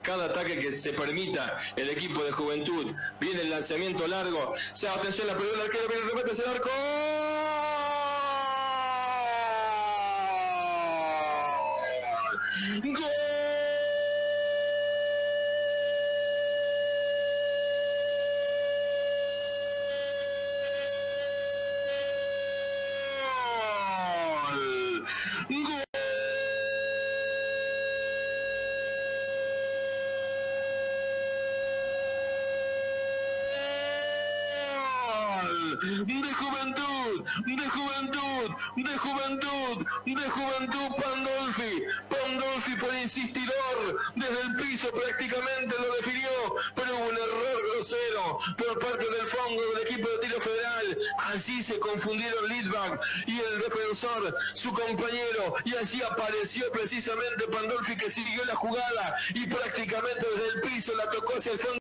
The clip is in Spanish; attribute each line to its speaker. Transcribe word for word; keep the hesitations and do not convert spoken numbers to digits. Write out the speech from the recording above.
Speaker 1: cada ataque que se permita el equipo de Juventud. Viene el lanzamiento largo. Ya, atención, la pelota del arquero, viene el remate hacia el arco. ¡Gol! ¡Gol! De Juventud, de Juventud, de Juventud, de Juventud, Pandolfi, Pandolfi por insistidor, desde el piso prácticamente lo definió, pero hubo un error grosero por parte del fondo del equipo de Tiro Federal. Así se confundieron Lidbach y el defensor, su compañero, y así apareció precisamente Pandolfi, que siguió la jugada y prácticamente desde el piso la tocó hacia el fondo.